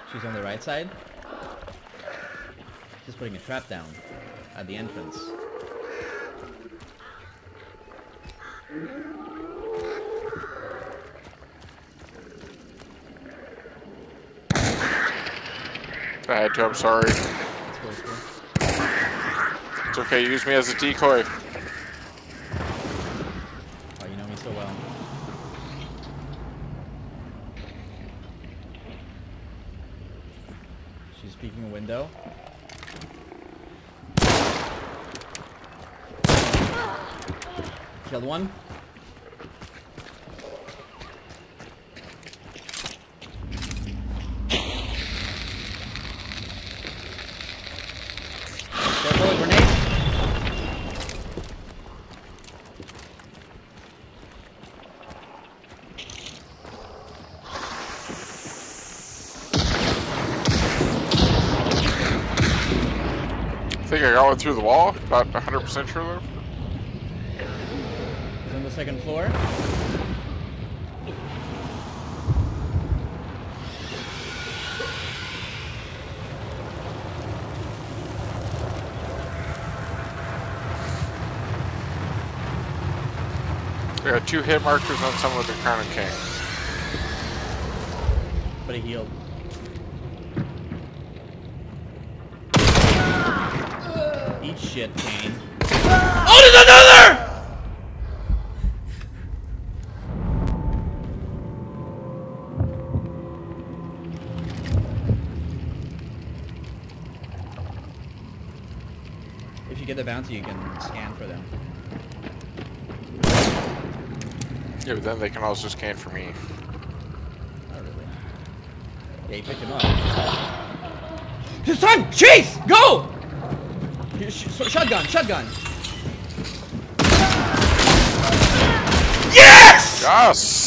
She's on the right side. She's putting a trap down at the entrance. I had to, I'm sorry. It's cool, it's cool. It's okay, use me as a decoy. Oh, you know me so well. She's peeking a window. Killed one. Careful, a grenade. I think I got one through the wall. Not 100% sure though. He's on the second floor. I got 2 hit markers on someone with the Crown of King. But he healed. Eat shit, Kane. Oh, there's another! If you get the bounty, you can scan for them. Yeah, but then they can also scan for me. Not really. Yeah, you picked him up. His time! Chase! Go! Shotgun! Shotgun! Yes! Yes!